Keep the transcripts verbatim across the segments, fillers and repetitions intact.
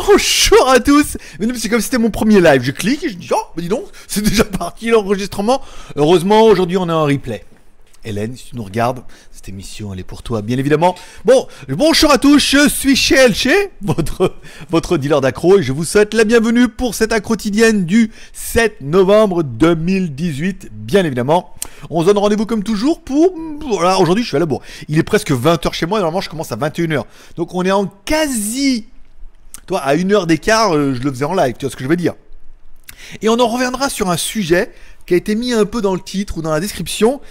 Bonjour à tous. Mais non, c'est comme si c'était mon premier live. Je clique et je dis oh, bah dis donc, c'est déjà parti l'enregistrement. Heureusement, aujourd'hui on est en replay. Hélène, si tu nous regardes, cette émission elle est pour toi, bien évidemment. Bon, bonjour à tous, je suis chez Elche, votre, votre dealer d'accro, et je vous souhaite la bienvenue pour cette accro quotidienne du sept novembre deux mille dix-huit, bien évidemment. On se donne rendez-vous comme toujours pour... Voilà, aujourd'hui je suis à la bourre. Il est presque vingt heures chez moi, et normalement je commence à vingt et une heures. Donc on est en quasi... Toi, à une heure d'écart, euh, je le faisais en live, tu vois ce que je veux dire. Et on en reviendra sur un sujet qui a été mis un peu dans le titre ou dans la description,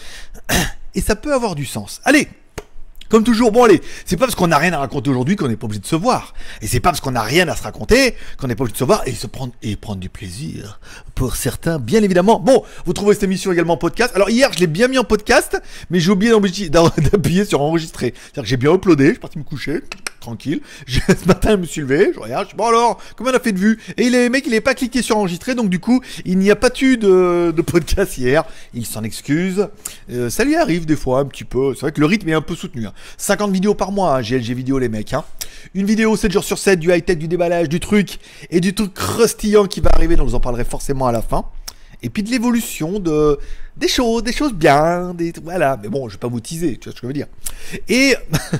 et ça peut avoir du sens. Allez, comme toujours, bon allez, c'est pas parce qu'on n'a rien à raconter aujourd'hui qu'on n'est pas obligé de se voir. Et c'est pas parce qu'on n'a rien à se raconter qu'on n'est pas obligé de se voir et se prendre et prendre du plaisir pour certains, bien évidemment. Bon, vous trouvez cette émission également en podcast. Alors hier, je l'ai bien mis en podcast, mais j'ai oublié d'appuyer sur enregistrer. C'est-à-dire que j'ai bien uploadé, je suis parti me coucher, tranquille. Je, ce matin, je me suis levé, je regarde, je dis bon alors, combien on a fait de vues? Et le mec, il n'est pas cliqué sur enregistrer, donc du coup, il n'y a pas eu de, de podcast hier. Il s'en excuse. Euh, ça lui arrive des fois un petit peu. C'est vrai que le rythme est un peu soutenu. Hein. cinquante vidéos par mois, hein, G L G vidéo les mecs. Hein. Une vidéo sept jours sur sept, du high-tech, du déballage, du truc et du truc croustillant qui va arriver, donc je vous en parlerai forcément à la fin. Et puis de l'évolution de des choses, des choses bien, des voilà. Mais bon, je vais pas vous teaser, tu vois ce que je veux dire. Et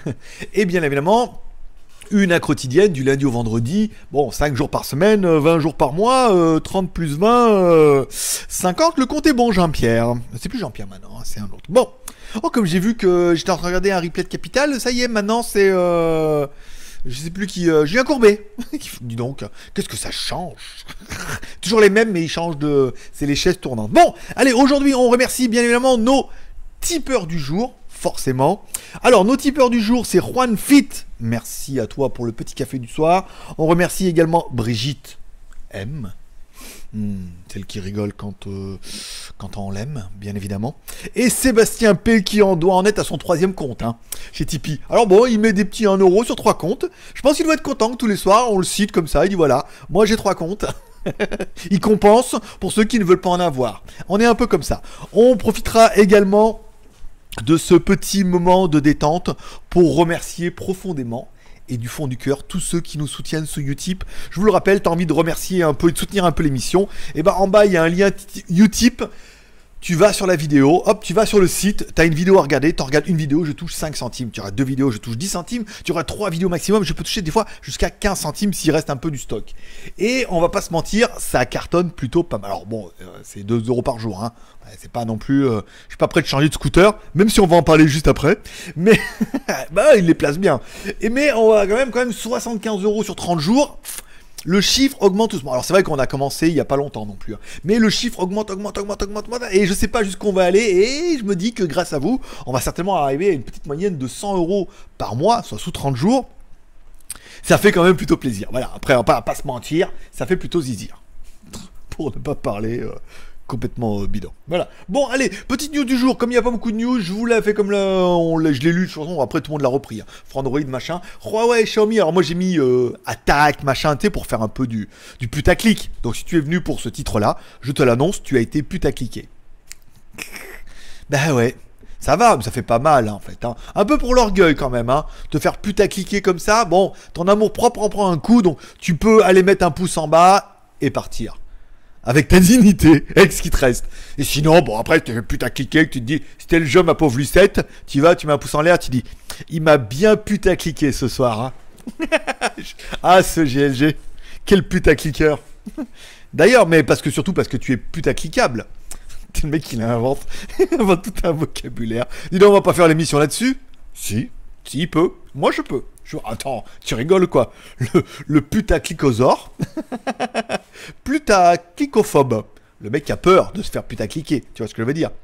et bien évidemment, une accro quotidienne du lundi au vendredi. Bon, cinq jours par semaine, vingt jours par mois, euh, trente plus vingt, euh, cinquante. Le compte est bon, Jean-Pierre. C'est plus Jean-Pierre maintenant, hein, c'est un autre. Bon. Oh, comme j'ai vu que j'étais en train de regarder un replay de Capital, ça y est, maintenant c'est... Euh, je sais plus qui... Euh, Julien Courbet. Dis donc, qu'est-ce que ça change? Toujours les mêmes, mais ils changent de... C'est les chaises tournantes. Bon, allez, aujourd'hui, on remercie bien évidemment nos tipeurs du jour, forcément. Alors, nos tipeurs du jour, c'est Juan Fit. Merci à toi pour le petit café du soir. On remercie également Brigitte M. Hmm, celle qui rigole quand, euh, quand on l'aime, bien évidemment. Et Sébastien P qui en doit en être à son troisième compte, hein, chez Tipeee. Alors bon, il met des petits un euro sur trois comptes. Je pense qu'il doit être content que tous les soirs, on le cite comme ça, il dit voilà, moi j'ai trois comptes. Il compense pour ceux qui ne veulent pas en avoir. On est un peu comme ça. On profitera également de ce petit moment de détente pour remercier profondément et du fond du cœur tous ceux qui nous soutiennent sur Utip. Je vous le rappelle, tu as envie de remercier un peu et de soutenir un peu l'émission, et ben en bas il y a un lien Utip. Tu vas sur la vidéo, hop, tu vas sur le site, tu as une vidéo à regarder, tu regardes une vidéo, je touche cinq centimes, tu auras deux vidéos, je touche dix centimes, tu auras trois vidéos maximum, je peux toucher des fois jusqu'à quinze centimes s'il reste un peu du stock. Et on va pas se mentir, ça cartonne plutôt pas mal. Alors bon, euh, c'est deux euros par jour, hein. Ouais, c'est pas non plus, euh, je suis pas prêt de changer de scooter, même si on va en parler juste après, mais bah il les place bien. Et mais on va quand même, quand même soixante-quinze euros sur trente jours. Le chiffre augmente doucement. Alors c'est vrai qu'on a commencé il n'y a pas longtemps non plus. Hein. Mais le chiffre augmente, augmente, augmente, augmente, augmente. Et je sais pas jusqu'où on va aller. Et je me dis que grâce à vous, on va certainement arriver à une petite moyenne de cent euros par mois, soit sous trente jours. Ça fait quand même plutôt plaisir. Voilà, après on va pas, pas se mentir, ça fait plutôt zizir. Pour ne pas parler... Euh... complètement euh, bidon. Voilà. Bon, allez, petite news du jour. Comme il n'y a pas beaucoup de news, je vous l'ai fait comme là, on je l'ai lu, de toute façon, après tout le monde l'a repris. Hein. Android, machin. Huawei, Xiaomi. Alors moi j'ai mis euh, attaque, machin, tu sais, pour faire un peu du, du putaclic. Donc si tu es venu pour ce titre-là, je te l'annonce, tu as été putacliqué. Bah ouais. Ça va, mais ça fait pas mal, hein, en fait. Hein. Un peu pour l'orgueil, quand même. Hein. Te faire putacliquer comme ça, bon, ton amour propre en prend un coup, donc tu peux aller mettre un pouce en bas et partir. Avec ta dignité, avec ce qui te reste. Et sinon, bon, après, tu putacliqué, que tu te dis, c'était le jeu, ma pauvre Lucette, tu vas, tu mets un pouce en l'air, tu dis, il m'a bien putacliqué ce soir. Hein. Ah, ce G L G, quel putacliqueur. D'ailleurs, mais parce que surtout parce que tu es putacliquable. Le mec, il invente, il invente tout un vocabulaire. Dis donc, on va pas faire l'émission là-dessus? Si, si, il peut. Moi, je peux. Je... Attends, tu rigoles quoi? Le, le putaclicosaure. Putaclicophobe. Le mec qui a peur de se faire putacliquer. Tu vois ce que je veux dire?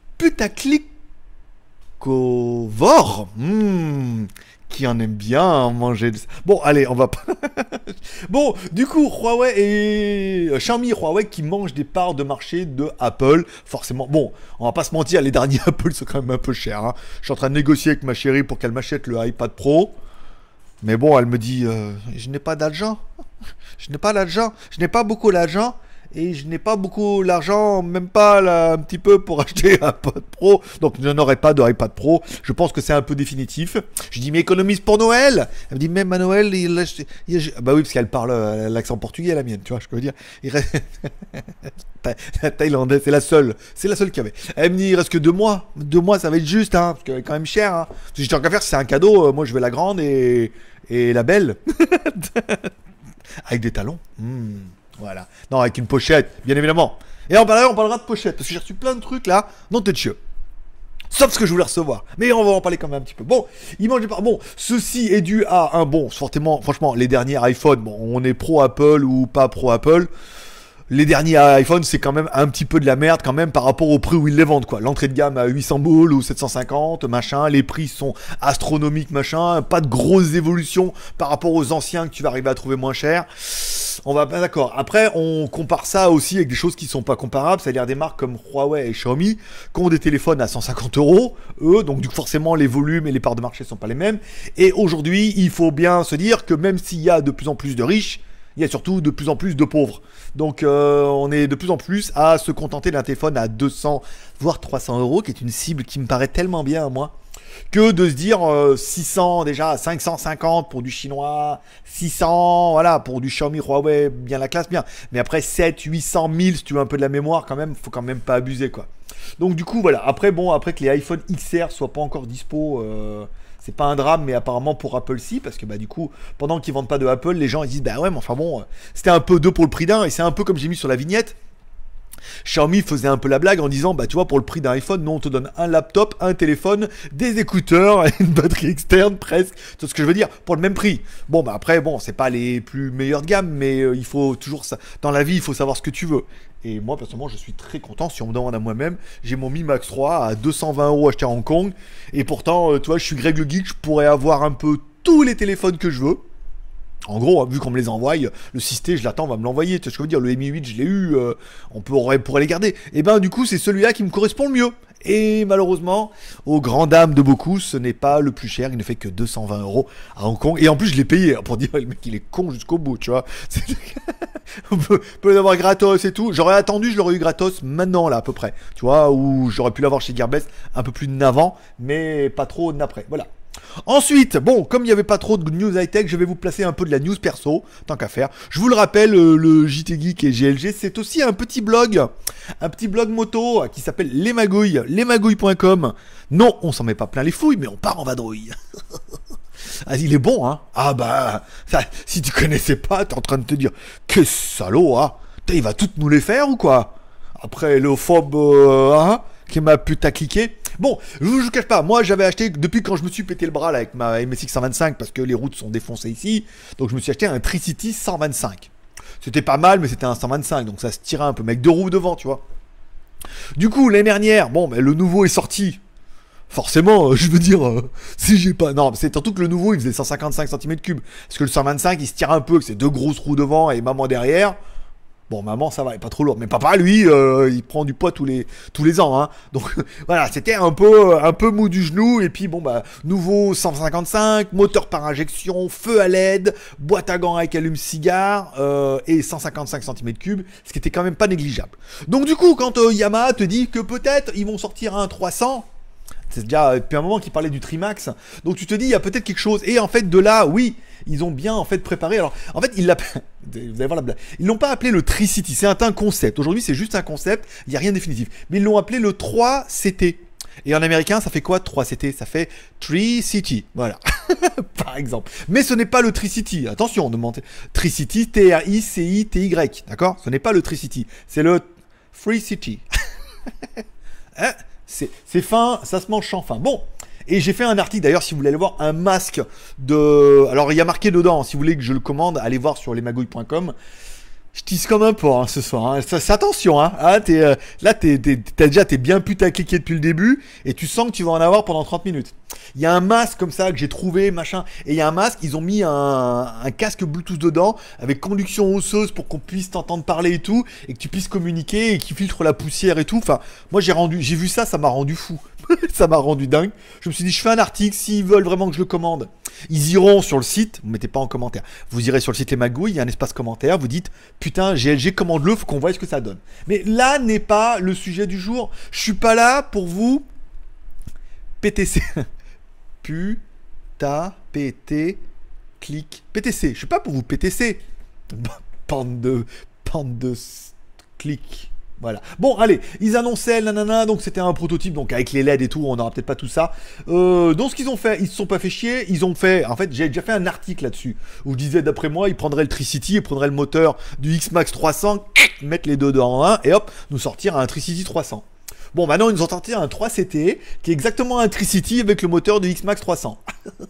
Putaclicovore. Mmh, qui en aime bien manger. De... Bon, allez, on va pas... Bon, du coup, Huawei et... Xiaomi et Huawei qui mangent des parts de marché de Apple. Forcément, bon, on va pas se mentir, les derniers Apple sont quand même un peu chers. Hein. Je suis en train de négocier avec ma chérie pour qu'elle m'achète le iPad Pro. Mais bon, elle me dit, euh, je n'ai pas d'argent. Je n'ai pas d'argent. Je n'ai pas beaucoup d'argent. et je n'ai pas beaucoup l'argent, même pas là, un petit peu pour acheter un iPad Pro, donc je n'aurai pas de iPad Pro. Je pense que c'est un peu définitif. Je dis mais économise pour Noël. Elle me dit même à Noël, il, il, bah oui parce qu'elle parle euh, l'accent portugais la mienne, tu vois, je peux dire. Il reste... la thaïlandaise, c'est la seule, c'est la seule qu'il y avait. Elle me dit il reste que deux mois, deux mois ça va être juste, hein, parce qu'elle est quand même chère. Hein. Si je tiens qu'à faire, si c'est un cadeau, euh, moi je veux la grande et et la belle. Avec des talons. Mmh, voilà. Non, avec une pochette, bien évidemment. Et en parlant, on parlera de pochette, parce que j'ai reçu plein de trucs là, non tête chieux. Sauf ce que je voulais recevoir. Mais on va en parler quand même un petit peu. Bon, il mange pas. Bon, ceci est dû à un bon, fortement, franchement, les derniers iPhones, bon, on est pro Apple ou pas pro Apple. Les derniers iPhones, c'est quand même un petit peu de la merde quand même par rapport au prix où ils les vendent, quoi. L'entrée de gamme à huit cents boules ou sept cent cinquante, machin. Les prix sont astronomiques, machin. Pas de grosses évolutions par rapport aux anciens que tu vas arriver à trouver moins cher. On va pas d'accord. Après, on compare ça aussi avec des choses qui sont pas comparables, c'est-à-dire des marques comme Huawei et Xiaomi qui ont des téléphones à cent cinquante euros, eux, donc du coup, forcément les volumes et les parts de marché sont pas les mêmes. Et aujourd'hui, il faut bien se dire que même s'il y a de plus en plus de riches, il y a surtout de plus en plus de pauvres. Donc euh, on est de plus en plus à se contenter d'un téléphone à deux cents voire trois cents euros, qui est une cible qui me paraît tellement bien à moi, que de se dire euh, six cents déjà, cinq cent cinquante pour du chinois, six cents, voilà, pour du Xiaomi, Huawei, bien la classe, bien. Mais après sept, huit cents, mille, si tu veux un peu de la mémoire quand même, faut quand même pas abuser quoi. Donc du coup voilà, après bon, après que les iPhone X R soient pas encore dispo, euh, c'est pas un drame, mais apparemment pour Apple si, parce que bah du coup, pendant qu'ils vendent pas de Apple, les gens ils disent bah ouais mais enfin bon, c'était un peu deux pour le prix d'un, et c'est un peu comme j'ai mis sur la vignette. Xiaomi faisait un peu la blague en disant bah tu vois pour le prix d'un iPhone, nous on te donne un laptop, un téléphone, des écouteurs, une batterie externe presque, c'est ce que je veux dire, pour le même prix. Bon bah après bon c'est pas les plus meilleurs de gamme, mais euh, il faut toujours ça, dans la vie il faut savoir ce que tu veux. Et moi personnellement je suis très content, si on me demande à moi-même, j'ai mon Mi Max trois à deux cent vingt euros acheté à Hong Kong, et pourtant euh, tu vois je suis Greg le Geek, je pourrais avoir un peu tous les téléphones que je veux. En gros, vu qu'on me les envoie, le Systé, je l'attends, on va me l'envoyer. Tu sais ce que je veux dire, le Mi huit, je l'ai eu, euh, on pourrait, pourrait les garder. Et ben, du coup, c'est celui-là qui me correspond le mieux. Et malheureusement, aux grandes dames de beaucoup, ce n'est pas le plus cher. Il ne fait que deux cent vingt euros à Hong Kong. Et en plus, je l'ai payé pour dire, le mec, il est con jusqu'au bout, tu vois. On peut, peut l'avoir gratos et tout. J'aurais attendu, je l'aurais eu gratos maintenant, là, à peu près. Tu vois, ou j'aurais pu l'avoir chez Gearbest un peu plus d'avant, mais pas trop d'après. Voilà. Ensuite, bon, comme il n'y avait pas trop de news high-tech, je vais vous placer un peu de la news perso, tant qu'à faire. Je vous le rappelle, euh, le J T Geek et G L G, c'est aussi un petit blog, un petit blog moto qui s'appelle Les Magouilles, lesmagouilles point com. Non, on s'en met pas plein les fouilles, mais on part en vadrouille. Ah, il est bon, hein. Ah bah, ça, si tu connaissais pas, t'es en train de te dire, que salaud, hein. Il va toutes nous les faire ou quoi? Après, le phobe, euh, hein, qui m'a putacliqué. Bon, je vous cache pas, moi j'avais acheté, depuis quand je me suis pété le bras là avec ma M S X cent vingt-cinq, parce que les routes sont défoncées ici, donc je me suis acheté un Tricity cent vingt-cinq. C'était pas mal, mais c'était un cent vingt-cinq, donc ça se tirait un peu, mais avec deux roues devant, tu vois. Du coup, l'année dernière, bon, mais le nouveau est sorti. Forcément, euh, je veux dire, euh, si j'ai pas... Non, c'est surtout que le nouveau, il faisait cent cinquante-cinq centimètres cubes. Parce que le cent vingt-cinq, il se tire un peu, avec ses deux grosses roues devant et maman derrière. Bon, maman, ça va, il est pas trop lourd. Mais papa, lui, euh, il prend du poids tous les, tous les ans. Hein. Donc, voilà, c'était un peu, un peu mou du genou. Et puis, bon, bah, nouveau cent cinquante-cinq, moteur par injection, feu à L E D, boîte à gants avec allume-cigare euh, et cent cinquante-cinq centimètres cubes, ce qui était quand même pas négligeable. Donc, du coup, quand euh, Yamaha te dit que peut-être ils vont sortir un trois cents... C'est déjà depuis un moment qu'ils parlaient du Trimax. Donc tu te dis, il y a peut-être quelque chose. Et en fait, de là, oui, ils ont bien en fait préparé. Alors, en fait, ils l'appellent... Vous allez voir la blague. Ils l'ont pas appelé le Tricity. C'est un concept. Aujourd'hui, c'est juste un concept. Il n'y a rien de définitif. Mais ils l'ont appelé le trois C T. Et en américain, ça fait quoi trois C T? Ça fait Tricity. Voilà. Par exemple. Mais ce n'est pas le Tricity. Attention, demandez. Tricity, T R I C I T Y. D'accord? Ce n'est pas le Tricity. C'est le Free City. Hein? C'est fin, ça se mange sans fin. Bon, et j'ai fait un article d'ailleurs, si vous voulez aller voir, un masque de... Alors, il y a marqué dedans, si vous voulez que je le commande, allez voir sur lesmagouilles point com. Je tisse comme un porc hein, ce soir. Hein. Ça, ça, attention, hein. Ah, t'es, euh, là, t'es, t'es, t'as déjà t'es bien putacliqué depuis le début et tu sens que tu vas en avoir pendant trente minutes. Il y a un masque comme ça que j'ai trouvé, machin. Et il y a un masque, ils ont mis un, un casque Bluetooth dedans avec conduction osseuse pour qu'on puisse t'entendre parler et tout et que tu puisses communiquer et qui filtre la poussière et tout. Enfin, moi j'ai rendu, j'ai vu ça, ça m'a rendu fou. Ça m'a rendu dingue. Je me suis dit, je fais un article, s'ils veulent vraiment que je le commande, ils iront sur le site, vous mettez pas en commentaire, vous irez sur le site Les Magouilles, il y a un espace commentaire, vous dites, putain, G L G, commande-le, faut qu'on voie ce que ça donne. Mais là n'est pas le sujet du jour. Je suis pas là pour vous P T C. Putain, P T, clic, P T C. Je suis pas pour vous P T C. Pente de, pente de clic. Voilà. Bon, allez, ils annonçaient, nanana, donc c'était un prototype, donc avec les L E D et tout, on n'aura peut-être pas tout ça. Euh, donc ce qu'ils ont fait, ils se sont pas fait chier, ils ont fait, en fait, j'ai déjà fait un article là-dessus, où je disais, d'après moi, ils prendraient le Tricity, ils prendraient le moteur du X-Max trois cents, mettre les deux dans un, et hop, nous sortir un Tricity trois cents. Bon, maintenant, ils nous ont sorti un trois C T, qui est exactement un Tricity avec le moteur du X-Max trois cents.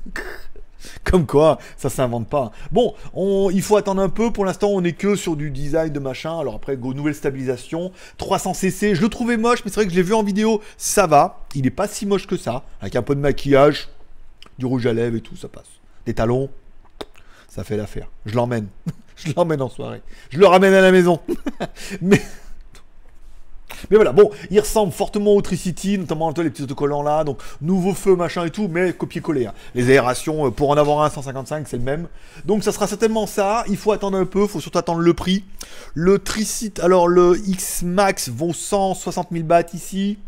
Comme quoi, ça s'invente pas. Bon, on, il faut attendre un peu. Pour l'instant, on est que sur du design de machin. Alors après, go, nouvelle stabilisation. trois cents C C, je le trouvais moche, mais c'est vrai que je l'ai vu en vidéo. Ça va. Il est pas si moche que ça. Avec un peu de maquillage, du rouge à lèvres et tout, ça passe. Des talons, ça fait l'affaire. Je l'emmène. Je l'emmène en soirée. Je le ramène à la maison. mais... Mais voilà, bon, il ressemble fortement au Tricity, notamment les petits autocollants là, donc nouveau feu, machin et tout, mais copier-coller. Hein. Les aérations, pour en avoir un cent cinquante-cinq, c'est le même. Donc ça sera certainement ça, il faut attendre un peu, il faut surtout attendre le prix. Le Tricity, alors le X-Max vaut cent soixante mille bahts ici.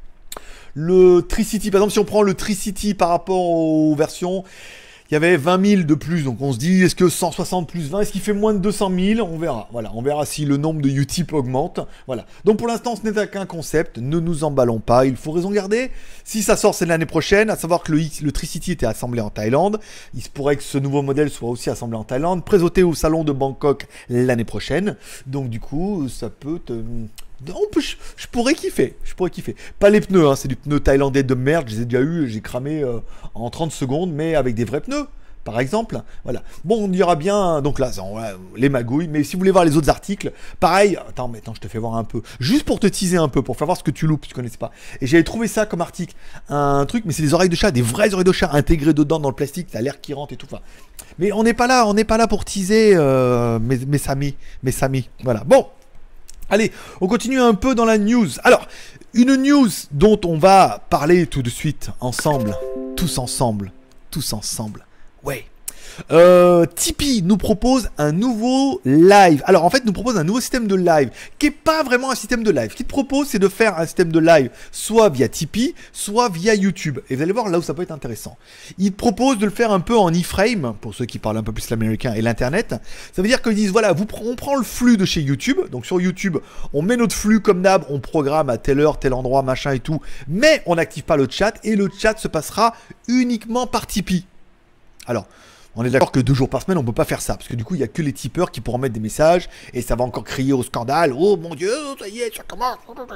Le Tricity, par exemple, si on prend le Tricity par rapport aux versions, il y avait vingt mille de plus, donc on se dit, est-ce que cent soixante plus vingt, est-ce qu'il fait moins de deux cent mille? On verra, voilà, on verra si le nombre de Utip augmente, voilà. Donc pour l'instant, ce n'est qu'un concept, ne nous emballons pas, il faut raison garder. Si ça sort, c'est l'année prochaine, à savoir que le, X, le Tricity était assemblé en Thaïlande, il se pourrait que ce nouveau modèle soit aussi assemblé en Thaïlande, présenté au salon de Bangkok l'année prochaine, donc du coup, ça peut te... On peut, je, je pourrais kiffer, je pourrais kiffer. Pas les pneus, hein, c'est du pneu thaïlandais de merde, je les ai déjà eu, j'ai cramé euh, en trente secondes, mais avec des vrais pneus, par exemple. Voilà. Bon, on dira bien, donc là, on, les magouilles, mais si vous voulez voir les autres articles, pareil, attends, mais attends, je te fais voir un peu, juste pour te teaser un peu, pour faire voir ce que tu loupes, tu connaissais pas. Et j'avais trouvé ça comme article, un truc, mais c'est des oreilles de chat, des vraies oreilles de chat intégrées dedans dans le plastique, t'as l'air qui rentre et tout. Enfin, mais on n'est pas là, on n'est pas là pour teaser euh, mes, mes samis, mes samis. Voilà. Bon. Allez, on continue un peu dans la news. Alors, une news dont on va parler tout de suite ensemble, tous ensemble, tous ensemble. Ouais. Euh, Tipeee nous propose un nouveau live. Alors en fait, nous propose un nouveau système de live qui est pas vraiment un système de live. Ce qu'il te propose, c'est de faire un système de live soit via Tipeee, soit via YouTube. Et vous allez voir là où ça peut être intéressant. Il te propose de le faire un peu en iframe, pour ceux qui parlent un peu plus l'américain et l'internet. Ça veut dire qu'ils disent voilà, vous, on prend le flux de chez YouTube. Donc sur YouTube, on met notre flux comme d'hab, on programme à telle heure, tel endroit, machin et tout. Mais on n'active pas le chat et le chat se passera uniquement par Tipeee. Alors, on est d'accord que deux jours par semaine, on ne peut pas faire ça. Parce que du coup, il n'y a que les tipeurs qui pourront mettre des messages. Et ça va encore crier au scandale. Oh mon Dieu, ça y est, ça commence.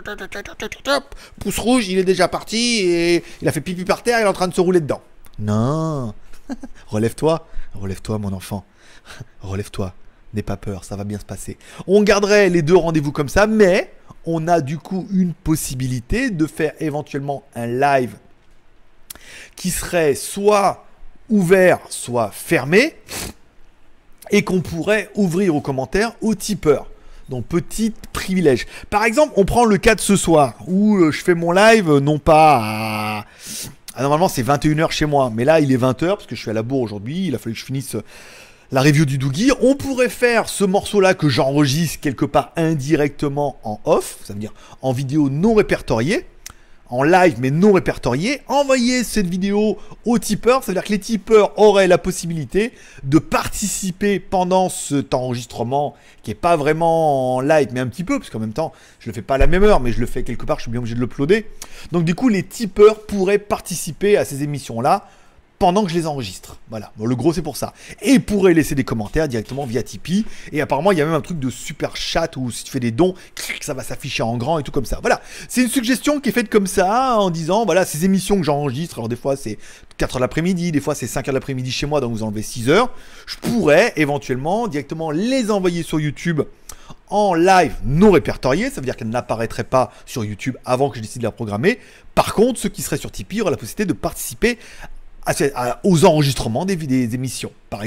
Pouce rouge, il est déjà parti. Et il a fait pipi par terre, il est en train de se rouler dedans. Non. Relève-toi. Relève-toi, mon enfant. Relève-toi. N'aie pas peur, ça va bien se passer. On garderait les deux rendez-vous comme ça. Mais on a du coup une possibilité de faire éventuellement un live qui serait soit ouvert, soit fermé, et qu'on pourrait ouvrir aux commentaires aux tipeurs. Donc petit privilège. Par exemple, on prend le cas de ce soir, où euh, je fais mon live, euh, non pas à... Ah, normalement c'est vingt et une heures chez moi, mais là il est vingt heures, parce que je suis à la bourre aujourd'hui, il a fallu que je finisse... Euh, la review du Doogie. On pourrait faire ce morceau-là que j'enregistre quelque part indirectement en off, ça veut dire en vidéo non répertoriée, en live mais non répertorié, envoyer cette vidéo aux tipeurs, c'est-à-dire que les tipeurs auraient la possibilité de participer pendant cet enregistrement qui n'est pas vraiment en live mais un petit peu, parce qu'en même temps je le fais pas à la même heure mais je le fais quelque part, je suis bien obligé de l'uploader. Donc du coup les tipeurs pourraient participer à ces émissions-là pendant que je les enregistre. Voilà, bon, le gros c'est pour ça. Et pourrait laisser des commentaires directement via Tipeee. Et apparemment il y a même un truc de super chat où si tu fais des dons, ça va s'afficher en grand et tout comme ça. Voilà, c'est une suggestion qui est faite comme ça en disant voilà, ces émissions que j'enregistre, alors des fois c'est quatre heures de l'après-midi, des fois c'est cinq heures de l'après-midi chez moi, donc vous enlevez six heures. Je pourrais éventuellement directement les envoyer sur YouTube en live non répertorié, ça veut dire qu'elle n'apparaîtrait pas sur YouTube avant que je décide de la programmer. Par contre, ceux qui seraient sur Tipeee auraient la possibilité de participer À, à, aux enregistrements des, des émissions, par exemple.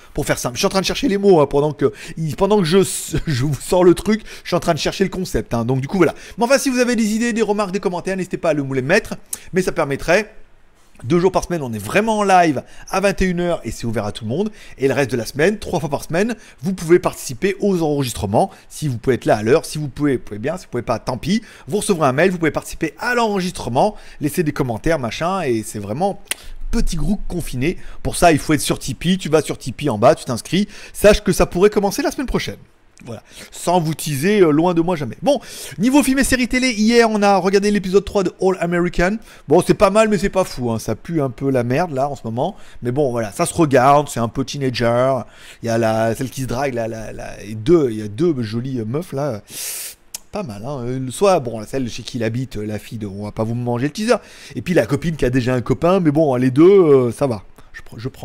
pour faire simple. Je suis en train de chercher les mots hein, pendant que pendant que je, je vous sors le truc, je suis en train de chercher le concept. Hein, donc du coup voilà. Mais enfin si vous avez des idées, des remarques, des commentaires, n'hésitez pas à le les mettre. Mais ça permettrait... Deux jours par semaine, on est vraiment en live à vingt et une heures et c'est ouvert à tout le monde. Et le reste de la semaine, trois fois par semaine, vous pouvez participer aux enregistrements. Si vous pouvez être là à l'heure, si vous pouvez, vous pouvez bien, si vous pouvez pas, tant pis. Vous recevrez un mail, vous pouvez participer à l'enregistrement, laisser des commentaires, machin. Et c'est vraiment petit groupe confiné. Pour ça, il faut être sur Tipeee. Tu vas sur Tipeee en bas, tu t'inscris. Sache que ça pourrait commencer la semaine prochaine. Voilà, sans vous teaser, euh, loin de moi jamais. Bon, niveau film et série télé, hier on a regardé l'épisode trois de All American. Bon, c'est pas mal, mais c'est pas fou, hein. Ça pue un peu la merde là en ce moment. Mais bon, voilà, ça se regarde, c'est un peu teenager. Il y a la, celle qui se drague, là, la, la, et deux, il y a deux jolies meufs là. Pas mal, hein. Soit, bon, celle chez qui il habite, la fille de, on va pas vous manger le teaser. Et puis la copine qui a déjà un copain, mais bon, les deux, euh, ça va. Je, je prends.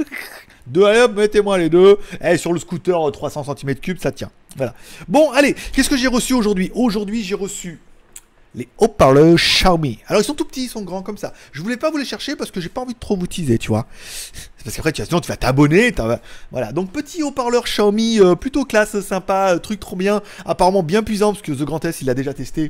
Deux, allez hop, mettez-moi les deux. Eh, sur le scooter, trois cents centimètres cubes, ça tient. Voilà. Bon, allez, qu'est-ce que j'ai reçu aujourd'hui? Aujourd'hui, j'ai reçu les haut-parleurs Xiaomi. Alors, ils sont tout petits, ils sont grands comme ça. Je voulais pas vous les chercher parce que j'ai pas envie de trop vous teaser, tu vois. Parce qu'après, tu, sinon, tu vas t'abonner. Voilà. Donc, petit haut-parleur Xiaomi, euh, plutôt classe, sympa, euh, truc trop bien. Apparemment bien puissant parce que The Grand S, il l'a déjà testé.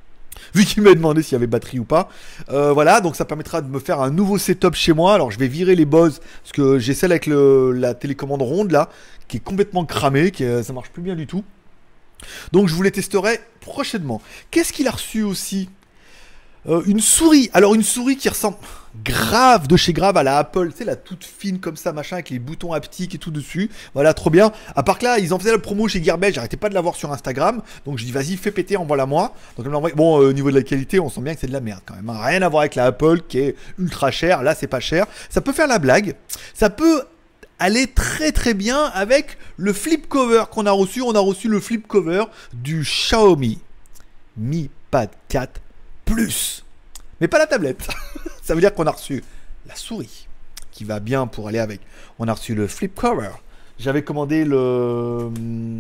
Vu qu'il m'a demandé s'il y avait batterie ou pas. Euh, voilà, donc ça permettra de me faire un nouveau setup chez moi. Alors je vais virer les Bose, parce que j'ai celle avec le, la télécommande ronde là, qui est complètement cramée, qui est, ça marche plus bien du tout. Donc je vous les testerai prochainement. Qu'est-ce qu'il a reçu aussi? euh, Une souris. Alors une souris qui ressemble grave de chez grave à la Apple, tu sais, la toute fine comme ça, machin, avec les boutons haptiques et tout dessus. Voilà, trop bien. À part que là, ils en faisaient la promo chez Gearbest, j'arrêtais pas de la voir sur Instagram. Donc je dis, vas-y, fais péter, envoie-la moi. Donc bon, euh, au niveau de la qualité, on sent bien que c'est de la merde quand même. Hein. Rien à voir avec la Apple qui est ultra chère. Là, c'est pas cher. Ça peut faire la blague. Ça peut aller très très bien avec le flip cover qu'on a reçu. On a reçu le flip cover du Xiaomi Mi Pad quatre Plus. Mais pas la tablette. Ça veut dire qu'on a reçu la souris qui va bien pour aller avec. On a reçu le flip cover. J'avais commandé le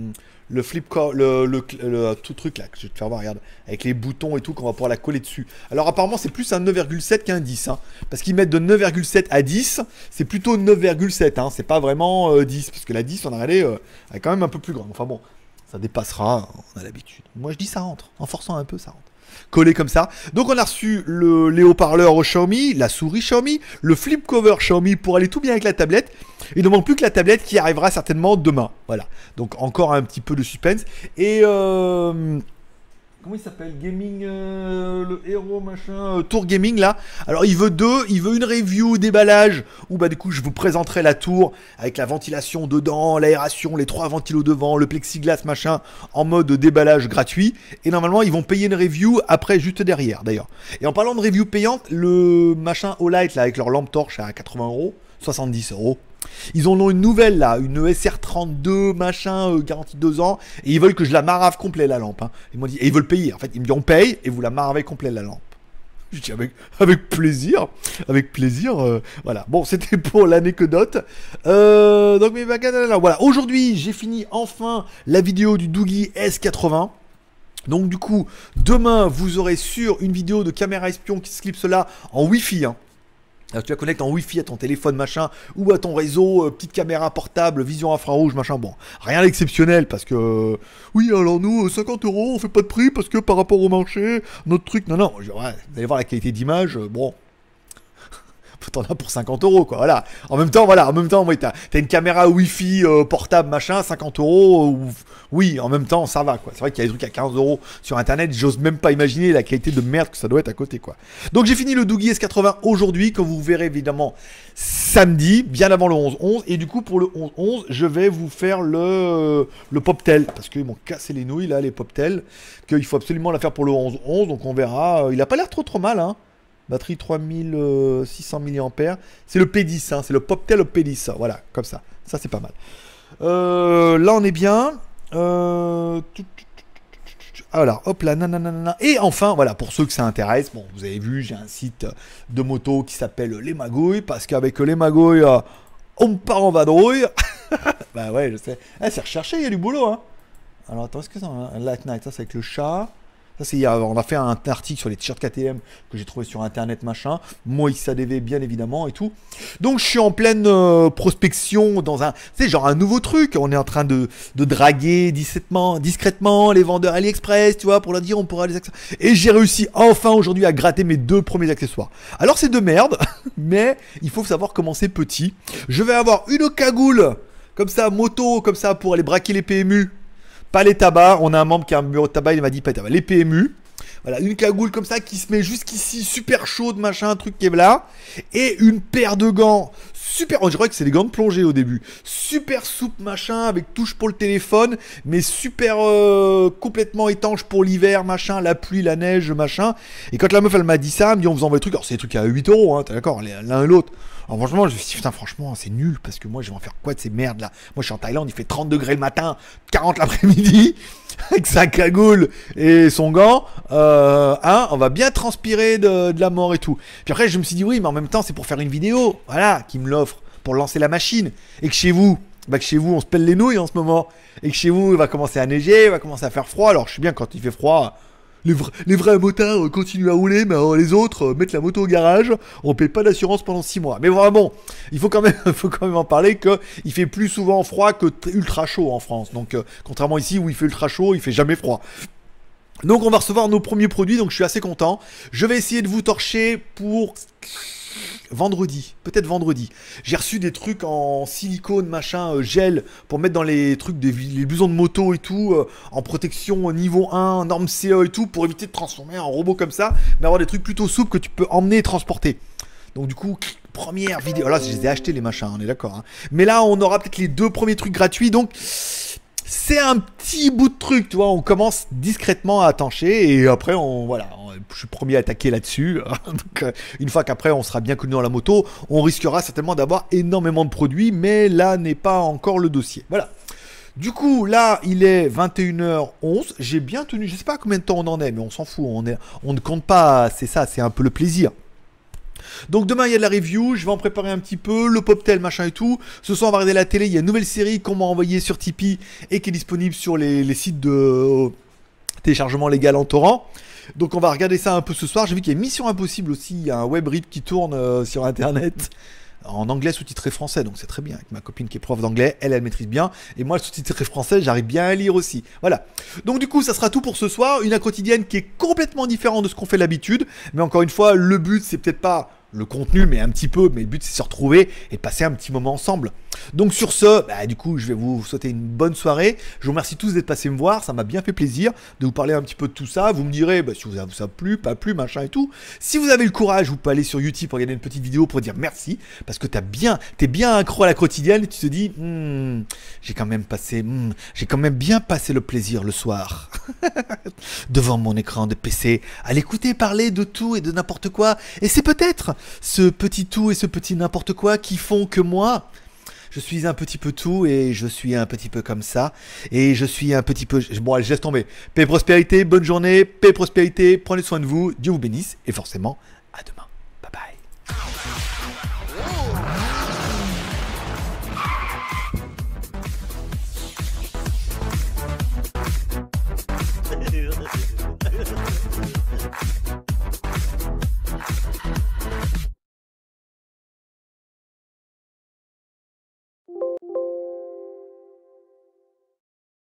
le flip cover, le, le, le, le tout truc là que je vais te faire voir, regarde, avec les boutons et tout qu'on va pouvoir la coller dessus. Alors apparemment c'est plus un neuf virgule sept qu'un dix, hein, parce qu'ils mettent de neuf virgule sept à dix, c'est plutôt neuf virgule sept, hein, c'est pas vraiment euh, dix, parce que la dix on a regardé, euh, elle est quand même un peu plus grande. Enfin bon, ça dépassera, on a l'habitude. Moi je dis ça rentre, en forçant un peu ça rentre. Collé comme ça. Donc on a reçu le, les haut-parleurs au Xiaomi, la souris Xiaomi, le flip cover Xiaomi pour aller tout bien avec la tablette. Il ne manque plus que la tablette qui arrivera certainement demain. Voilà. Donc encore un petit peu de suspense. Et euh, comment il s'appelle? Gaming, euh, le héros machin, euh, Tour Gaming là. Alors il veut deux, il veut une review déballage où bah du coup je vous présenterai la tour avec la ventilation dedans, l'aération, les trois ventilos devant, le plexiglas machin en mode déballage gratuit. Et normalement ils vont payer une review après juste derrière d'ailleurs. Et en parlant de review payante, le machin Olight là avec leur lampe torche à quatre-vingts euros, soixante-dix euros. Ils en ont une nouvelle là, une S R trente-deux machin, euh, garantie deux ans, et ils veulent que je la marave complet la lampe. Hein. Ils m'ont dit, et ils veulent payer. En fait, ils me disent on paye et vous la maravez complet la lampe. Je dis avec, avec plaisir, avec plaisir. Euh, voilà. Bon, c'était pour l'anecdote. Euh, donc mais voilà. Aujourd'hui, j'ai fini enfin la vidéo du Doogee S quatre-vingts. Donc du coup, demain, vous aurez sur une vidéo de caméra espion qui se clipse là en Wi-Fi. Hein. Alors, tu la connectes en Wi-Fi à ton téléphone machin ou à ton réseau, euh, petite caméra portable, vision infrarouge machin. Bon, rien d'exceptionnel parce que euh, oui, alors nous cinquante euros, on fait pas de prix parce que par rapport au marché, notre truc. Non, non, je, ouais, vous allez voir la qualité d'image. Euh, bon. T'en as pour cinquante euros quoi, voilà. En même temps, voilà, en même temps, oui, t'as as une caméra Wi-Fi euh, portable machin, cinquante euros, euh, oui, en même temps, ça va quoi. C'est vrai qu'il y a des trucs à quinze euros sur internet, j'ose même pas imaginer la qualité de merde que ça doit être à côté quoi. Donc j'ai fini le Doogee S quatre-vingts aujourd'hui, que vous verrez évidemment samedi, bien avant le onze onze, et du coup pour le onze onze, je vais vous faire le, le Poptel, parce qu'ils m'ont cassé les nouilles là, les Poptel, qu'il faut absolument la faire pour le onze onze, donc on verra. Il a pas l'air trop trop mal, hein. Batterie trois mille six cents milliampères. C'est le P dix, hein, c'est le Poptel au P dix. Voilà, comme ça. Ça, c'est pas mal. Euh, là, on est bien. Euh... Voilà, hop là, nanana. Et enfin, voilà, pour ceux que ça intéresse, bon, vous avez vu, j'ai un site de moto qui s'appelle Les Magouilles, parce qu'avec Les Magouilles, on part en vadrouille. Bah ouais, je sais. Eh, c'est recherché, il y a du boulot, hein. Alors, attends, est-ce que c'est un Light Night? Ça, c'est avec le chat. Ça, c'est, on a fait un article sur les t-shirts K T M que j'ai trouvé sur internet, machin. Moi, X A D V, bien évidemment, et tout. Donc, je suis en pleine euh, prospection dans un, tu sais, genre un nouveau truc. On est en train de, de draguer discrètement, discrètement les vendeurs AliExpress, tu vois, pour leur dire on pourra les accessoires. Et j'ai réussi enfin aujourd'hui à gratter mes deux premiers accessoires. Alors, c'est de merde, mais il faut savoir commencer petit. Je vais avoir une cagoule, comme ça, moto, comme ça, pour aller braquer les P M U. Pas les tabacs, on a un membre qui a un bureau de tabac, il m'a dit pas les tabacs, les P M U. Voilà, une cagoule comme ça qui se met jusqu'ici, super chaude, machin, un truc qui est là. Et une paire de gants, super, on dirait que c'est des gants de plongée au début. Super souple, machin, avec touche pour le téléphone, mais super euh, complètement étanche pour l'hiver, machin, la pluie, la neige, machin. Et quand la meuf, elle m'a dit ça, elle me dit on vous envoie des trucs, alors c'est des trucs à huit euros, hein, t'es d'accord, l'un et l'autre. Alors franchement, je me suis dit, putain, franchement, c'est nul, parce que moi, je vais en faire quoi de ces merdes là? Moi, je suis en Thaïlande, il fait trente degrés le matin, quarante l'après-midi, avec sa cagoule et son gant, euh, hein, on va bien transpirer de, de la mort et tout. Puis après, je me suis dit, oui, mais en même temps, c'est pour faire une vidéo, voilà, qui me l'offre, pour lancer la machine. Et que chez vous, bah que chez vous, on se pèle les nouilles en ce moment. Et que chez vous, il va commencer à neiger, il va commencer à faire froid. Alors, je sais bien, quand il fait froid, les, vra les vrais motards euh, continuent à rouler, mais euh, les autres euh, mettent la moto au garage. On paye pas d'assurance pendant six mois. Mais vraiment, bon, il faut quand même, faut quand même en parler qu'il fait plus souvent froid que ultra chaud en France. Donc, euh, contrairement ici où il fait ultra chaud, il fait jamais froid. Donc, on va recevoir nos premiers produits, donc je suis assez content. Je vais essayer de vous torcher pour vendredi, peut-être vendredi. J'ai reçu des trucs en silicone, machin, euh, gel, pour mettre dans les trucs des les blousons de moto et tout, euh, en protection niveau un, norme C E et tout, pour éviter de transformer en robot comme ça, mais avoir des trucs plutôt souples que tu peux emmener et transporter. Donc du coup, première vidéo, là je les ai achetés les machins, on est d'accord. Hein. Mais là on aura peut-être les deux premiers trucs gratuits, donc c'est un petit bout de truc, tu vois, on commence discrètement à tancher et après on, voilà, on, je suis premier à attaquer là-dessus. Donc euh, une fois qu'après on sera bien connu dans la moto, on risquera certainement d'avoir énormément de produits, mais là n'est pas encore le dossier. Voilà. Du coup, là, il est vingt et une heures onze. J'ai bien tenu, je sais pas combien de temps on en est, mais on s'en fout, on, est, on ne compte pas, c'est ça, c'est un peu le plaisir. Donc demain il y a de la review, je vais en préparer un petit peu, le poptel machin et tout. Ce soir on va regarder la télé, il y a une nouvelle série qu'on m'a envoyée sur Tipeee et qui est disponible sur les, les sites de euh, téléchargement légal en torrent. Donc on va regarder ça un peu ce soir. J'ai vu qu'il y a Mission Impossible aussi, il y a un web rip qui tourne euh, sur internet. En anglais sous-titré français, donc c'est très bien. Avec ma copine qui est prof d'anglais, elle, elle maîtrise bien. Et moi, le sous-titré français, j'arrive bien à lire aussi. Voilà. Donc du coup, ça sera tout pour ce soir. Une quotidienne qui est complètement différente de ce qu'on fait d'habitude. Mais encore une fois, le but, c'est peut-être pas le contenu, mais un petit peu. Mais le but, c'est de se retrouver et de passer un petit moment ensemble. Donc sur ce, bah, du coup, je vais vous souhaiter une bonne soirée. Je vous remercie tous d'être passés me voir. Ça m'a bien fait plaisir de vous parler un petit peu de tout ça. Vous me direz bah, si vous avez ça plu, pas plu, machin et tout. Si vous avez le courage, vous pouvez aller sur YouTube pour regarder une petite vidéo pour dire merci. Parce que t'as bien, t'es bien accro à la quotidienne et tu te dis, hmm, j'ai quand même passé, hmm, j'ai quand même bien passé le plaisir le soir. Devant mon écran de P C, à l'écouter parler de tout et de n'importe quoi. Et c'est peut-être ce petit tout et ce petit n'importe quoi qui font que moi, je suis un petit peu tout et je suis un petit peu comme ça. Et je suis un petit peu... Bon, allez, je laisse tomber. Paix et prospérité, bonne journée, paix et prospérité, prenez soin de vous, Dieu vous bénisse et forcément, à demain.